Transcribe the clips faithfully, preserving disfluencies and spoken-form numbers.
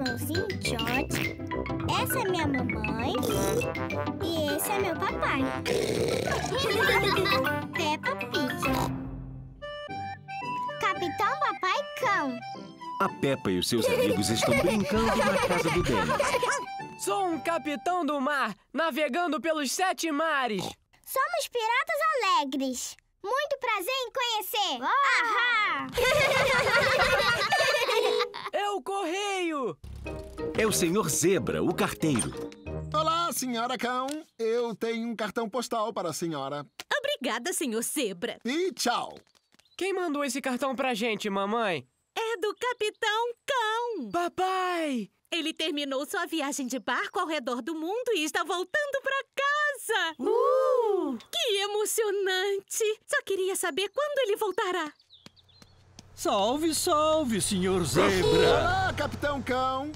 irmãozinho George. Essa é minha mamãe. E esse é meu papai. Peppa Pig. Capitão Papai Cão. A Peppa e os seus amigos estão brincando na casa do Danny. Sou um capitão do mar, navegando pelos sete mares. Somos piratas alegres. Muito prazer em conhecer. Ahá! É o correio! É o senhor Zebra, o carteiro. Olá, senhora Cão. Eu tenho um cartão postal para a senhora. Obrigada, senhor Zebra. E tchau. Quem mandou esse cartão pra gente, mamãe? É do Capitão Cão. Papai! Ele terminou sua viagem de barco ao redor do mundo e está voltando pra casa. Uh! Que emocionante! Só queria saber quando ele voltará. Salve, salve, senhor Zebra! Olá, Capitão Cão.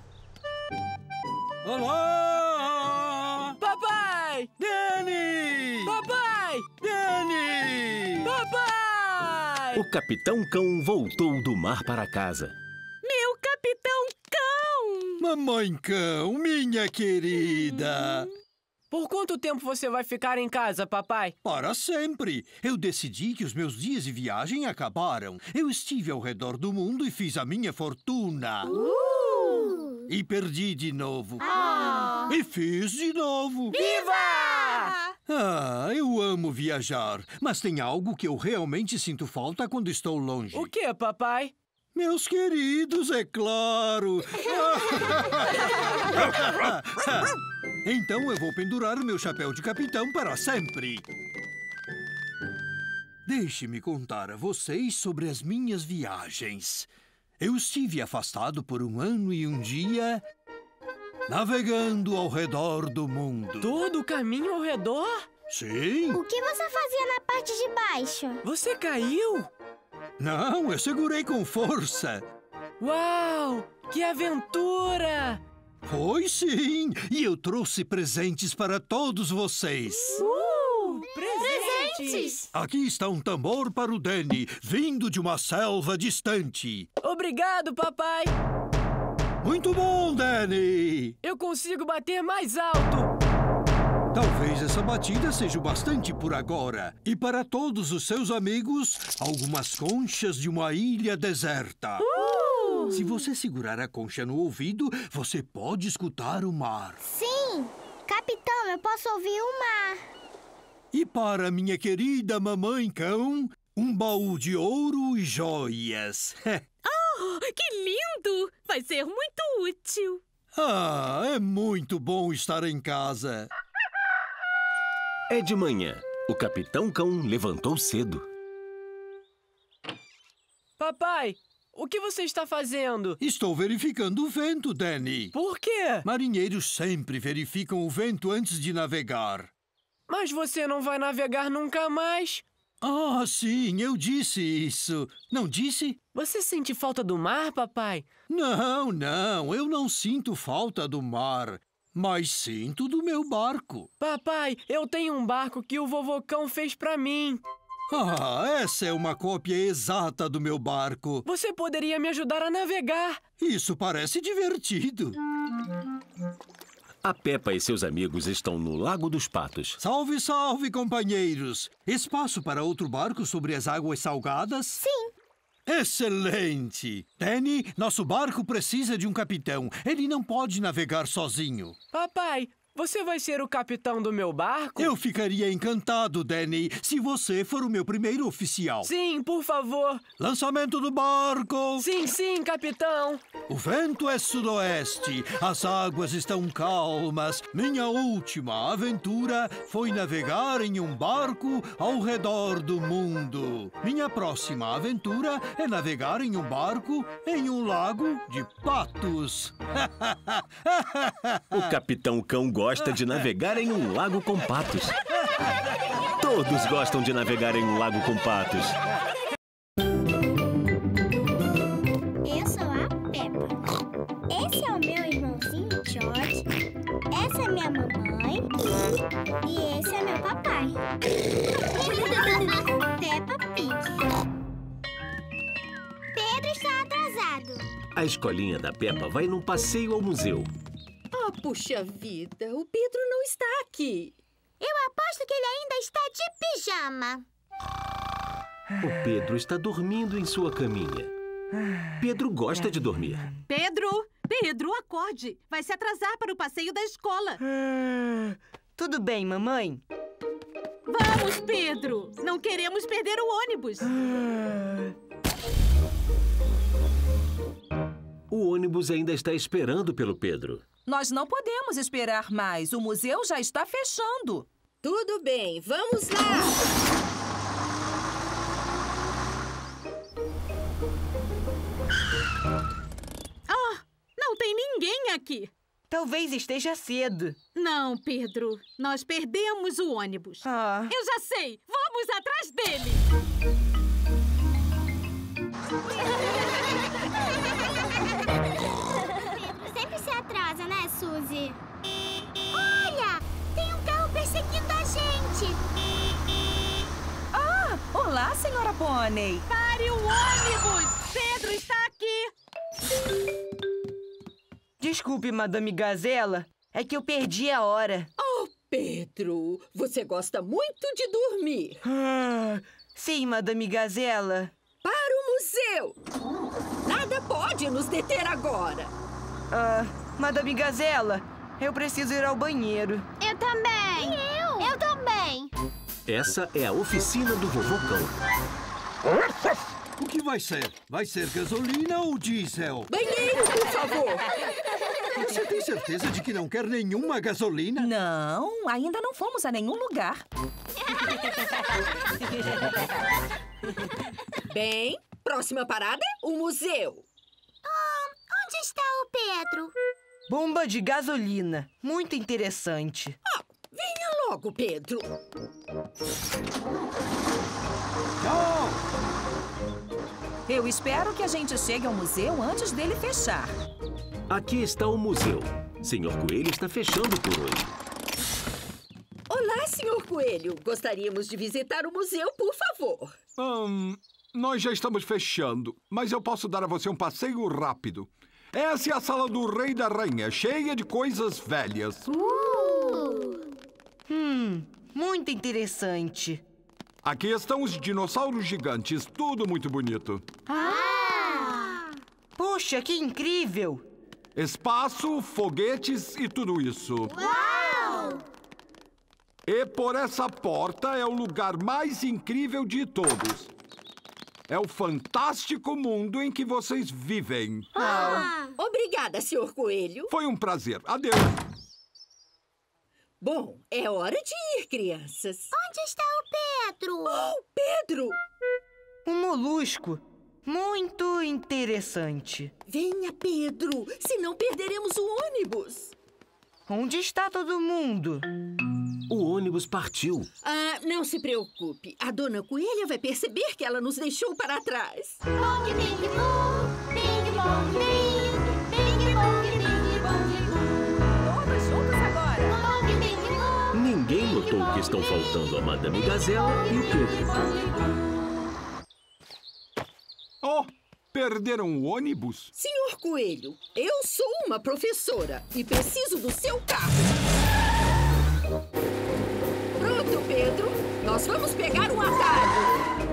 Olá! Papai! Danny! Papai! Danny! Papai! O Capitão Cão voltou do mar para casa. Meu Capitão Cão! Mamãe Cão, minha querida! Por quanto tempo você vai ficar em casa, papai? Para sempre! Eu decidi que os meus dias de viagem acabaram. Eu estive ao redor do mundo e fiz a minha fortuna. Uh! E perdi de novo. Ah! E fiz de novo. Viva! Ah, eu amo viajar, mas tem algo que eu realmente sinto falta quando estou longe. O que, papai? Meus queridos, é claro! Então eu vou pendurar o meu chapéu de capitão para sempre. Deixe-me contar a vocês sobre as minhas viagens. Eu estive afastado por um ano e um dia, navegando ao redor do mundo. Todo o caminho ao redor? Sim? O que você fazia na parte de baixo? Você caiu? Não, eu segurei com força. Uau! Que aventura! Foi sim! E eu trouxe presentes para todos vocês. Uh! Presentes! Aqui está um tambor para o Danny, vindo de uma selva distante. Obrigado, papai! Muito bom, Danny! Eu consigo bater mais alto! Talvez essa batida seja o bastante por agora. E para todos os seus amigos, algumas conchas de uma ilha deserta. Uh! Se você segurar a concha no ouvido, você pode escutar o mar. Sim! Capitão, eu posso ouvir o mar. E para minha querida mamãe cão, um baú de ouro e joias. Oh, que lindo! Vai ser muito útil. Ah, é muito bom estar em casa. É de manhã. O Capitão Cão levantou cedo. Papai, o que você está fazendo? Estou verificando o vento, Danny. Por quê? Marinheiros sempre verificam o vento antes de navegar. Mas você não vai navegar nunca mais. Ah, sim, eu disse isso. Não disse? Você sente falta do mar, papai? Não, não, eu não sinto falta do mar, mas sinto do meu barco. Papai, eu tenho um barco que o vovô Cão fez pra mim. Ah, essa é uma cópia exata do meu barco. Você poderia me ajudar a navegar. Isso parece divertido. A Peppa e seus amigos estão no Lago dos Patos. Salve, salve, companheiros! Espaço para outro barco sobre as águas salgadas? Sim. Excelente! Danny, nosso barco precisa de um capitão. Ele não pode navegar sozinho. Papai, você vai ser o capitão do meu barco? Eu ficaria encantado, Danny, se você for o meu primeiro oficial. Sim, por favor. Lançamento do barco! Sim, sim, capitão. O vento é sudoeste, as águas estão calmas. Minha última aventura foi navegar em um barco ao redor do mundo. Minha próxima aventura é navegar em um barco em um lago de patos. O Capitão Cão gosta de navegar em um lago com patos. Todos gostam de navegar em um lago com patos. Eu sou a Peppa. Esse é o meu irmãozinho George. Essa é minha mamãe. E esse é meu papai. Peppa Pig. Pedro está atrasado. A escolinha da Peppa vai num passeio ao museu. Oh, puxa vida, o Pedro não está aqui. Eu aposto que ele ainda está de pijama. O Pedro está dormindo em sua caminha. Pedro gosta de dormir. Pedro, Pedro, acorde. Vai se atrasar para o passeio da escola. Ah, tudo bem, mamãe? Vamos, Pedro. Não queremos perder o ônibus. Ah. O ônibus ainda está esperando pelo Pedro. Nós não podemos esperar mais. O museu já está fechando. Tudo bem, vamos lá! Ah, não tem ninguém aqui. Talvez esteja cedo. Não, Pedro. Nós perdemos o ônibus. Ah. Eu já sei. Vamos atrás dele. Pedro sempre se atrasa, né, Suzy? Olha! Tem um carro perseguindo a gente! Ah, olá, senhora Pônei. Pare o ônibus! Pedro está aqui! Desculpe, Madame Gazela. É que eu perdi a hora. Oh, Pedro, você gosta muito de dormir. Ah, sim, Madame Gazela. Para o museu! Nada pode nos deter agora. Ah, Madame Gazela, eu preciso ir ao banheiro. Eu também! E eu? Eu também! Essa é a oficina do Vovô Cão. O que vai ser? Vai ser gasolina ou diesel? Banheiro, por favor! Você tem certeza de que não quer nenhuma gasolina? Não, ainda não fomos a nenhum lugar. Bem, próxima parada, o museu. Oh, onde está o Pedro? Bomba de gasolina. Muito interessante. Ah, venha logo, Pedro. Tchau! Eu espero que a gente chegue ao museu antes dele fechar. Aqui está o museu. Senhor Coelho está fechando por hoje. Olá, senhor Coelho. Gostaríamos de visitar o museu, por favor. Hum, nós já estamos fechando, mas eu posso dar a você um passeio rápido. Essa é a sala do Rei da Rainha, cheia de coisas velhas. Uh! Hum, muito interessante. Aqui estão os dinossauros gigantes, tudo muito bonito. Ah! Puxa, que incrível! Espaço, foguetes e tudo isso. Uau! E por essa porta é o lugar mais incrível de todos. É o fantástico mundo em que vocês vivem. Ah! Obrigada, senhor Coelho. Foi um prazer. Adeus. Bom, é hora de ir, crianças. Onde está o Pedro? Oh, Pedro! Um molusco. Muito interessante. Venha, Pedro, senão perderemos o ônibus. Onde está todo mundo? O ônibus partiu. Ah, não se preocupe. A dona Coelha vai perceber que ela nos deixou para trás. Bong, bing, bong, bing, bong, bing, bing, bong, bing, bong, bong. Todos juntos agora. Bong, bing, bong. Ninguém notou que estão faltando a Madame Gazela e o Pedro. Oh, perderam o ônibus? Senhor Coelho, eu sou uma professora e preciso do seu carro. Pronto, Pedro. Nós vamos pegar um atalho.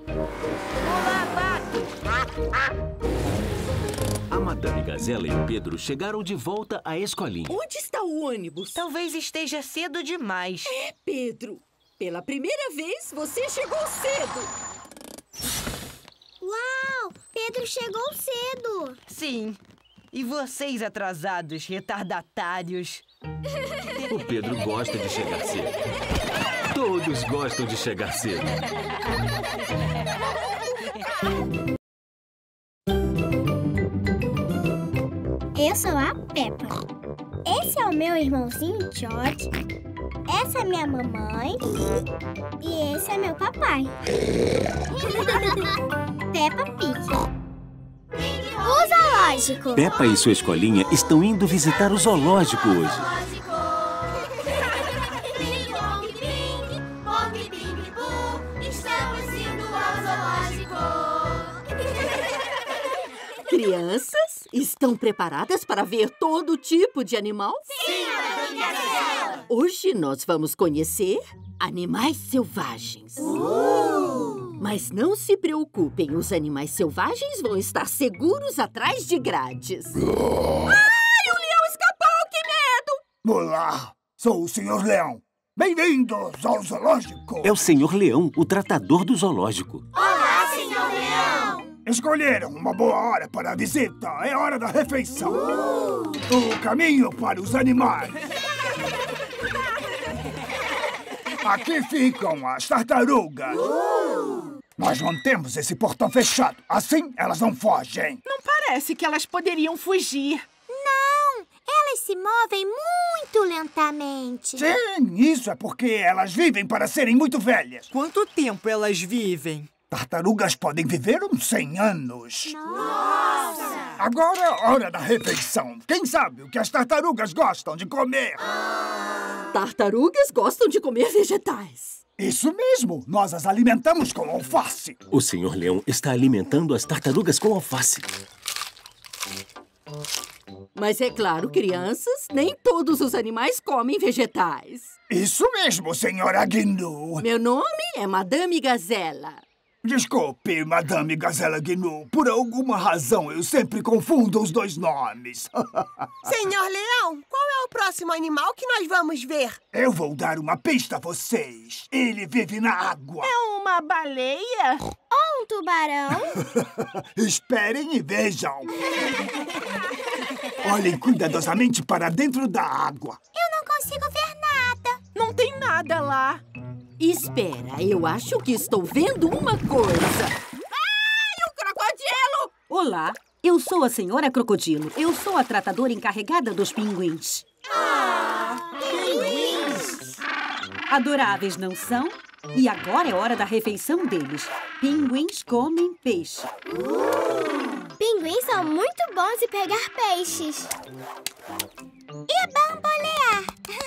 Olá, Pato! A Madame Gazela e o Pedro chegaram de volta à escolinha. Onde está o ônibus? Talvez esteja cedo demais. É, Pedro. Pela primeira vez, você chegou cedo. Uau! Pedro chegou cedo. Sim. E vocês atrasados, retardatários. O Pedro gosta de chegar cedo. Todos gostam de chegar cedo. Eu sou a Peppa. Esse é o meu irmãozinho George. Essa é minha mamãe. E esse é meu papai. Peppa Pig. O zoológico. Peppa e sua escolinha estão indo visitar o zoológico hoje. Bing, bong, bing, bong, bing, boo. Estamos indo ao zoológico. Crianças, estão preparadas para ver todo tipo de animal? Sim, Madame Gazela! Hoje nós vamos conhecer animais selvagens. Uh! Mas não se preocupem, os animais selvagens vão estar seguros atrás de grades. Ai, o leão escapou, que medo! Olá, sou o senhor Leão. Bem-vindos ao zoológico. É o senhor Leão, o tratador do zoológico. Olá, senhor Leão! Escolheram uma boa hora para a visita. É hora da refeição. Uh! O caminho para os animais. Aqui ficam as tartarugas. Uh! Nós mantemos esse portão fechado. Assim, elas não fogem. Não parece que elas poderiam fugir. Não, elas se movem muito lentamente. Sim, isso é porque elas vivem para serem muito velhas. Quanto tempo elas vivem? Tartarugas podem viver uns cem anos. Nossa! Agora é hora da refeição. Quem sabe o que as tartarugas gostam de comer? Tartarugas gostam de comer vegetais. Isso mesmo! Nós as alimentamos com alface. O senhor Leão está alimentando as tartarugas com alface. Mas é claro, crianças, nem todos os animais comem vegetais. Isso mesmo, senhora Gnu. Meu nome é Madame Gazela. Desculpe, Madame Gazela Gnu. Por alguma razão, eu sempre confundo os dois nomes. Senhor Leão, qual é o próximo animal que nós vamos ver? Eu vou dar uma pista a vocês. Ele vive na água. É uma baleia? Ou um tubarão? Esperem e vejam. Olhem cuidadosamente para dentro da água. Eu não consigo ver nada. Não tem nada lá. Espera, eu acho que estou vendo uma coisa. Ai, um crocodilo! Olá, eu sou a senhora Crocodilo. Eu sou a tratadora encarregada dos pinguins. Ah, pinguins! Adoráveis, não são? E agora é hora da refeição deles. Pinguins comem peixe. Uh, pinguins são muito bons em pegar peixes. E bambolear.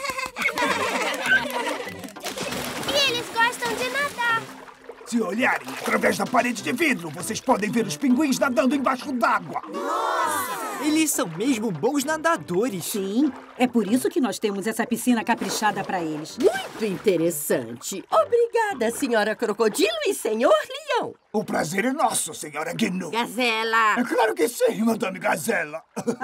E eles gostam de nadar. Se olharem através da parede de vidro, vocês podem ver os pinguins nadando embaixo d'água. Nossa! Eles são mesmo bons nadadores. Sim, é por isso que nós temos essa piscina caprichada para eles. Muito interessante. Obrigada, senhora Crocodilo e senhor Leão. O prazer é nosso, senhora Gnu. Gazela. É claro que sim, Madame Gazela.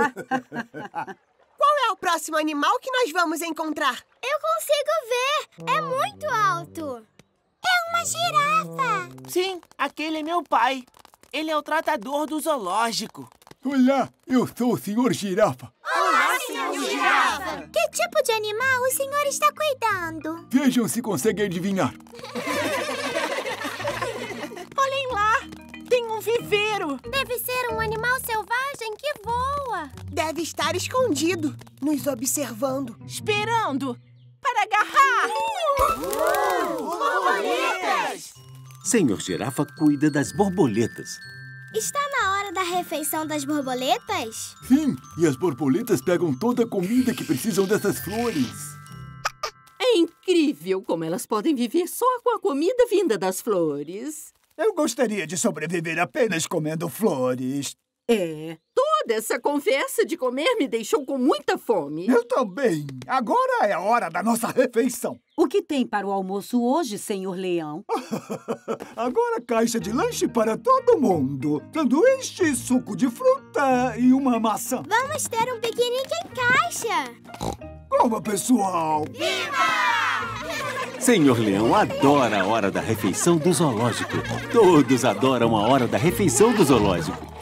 Qual é o próximo animal que nós vamos encontrar? Eu consigo ver. É muito alto. É uma girafa. Sim, aquele é meu pai. Ele é o tratador do zoológico. Olá, eu sou o senhor Girafa. Olá, senhor Girafa. Que tipo de animal o senhor está cuidando? Vejam se conseguem adivinhar. Olhem lá, tem um viveiro. Deve ser um animal selvagem que voa. Deve estar escondido, nos observando. Esperando para agarrar. Uh, uh, borboletas! Senhor Girafa cuida das borboletas. Está na hora da refeição das borboletas? Sim, e as borboletas pegam toda a comida que precisam dessas flores. É incrível como elas podem viver só com a comida vinda das flores. Eu gostaria de sobreviver apenas comendo flores. É, toda essa conversa de comer me deixou com muita fome. Eu também. Agora é a hora da nossa refeição. O que tem para o almoço hoje, senhor Leão? Agora caixa de lanche para todo mundo. Sanduíche, suco de fruta e uma maçã. Vamos ter um piquenique em caixa. Coma, pessoal. Viva! Senhor Leão adora a hora da refeição do zoológico. Todos adoram a hora da refeição do zoológico.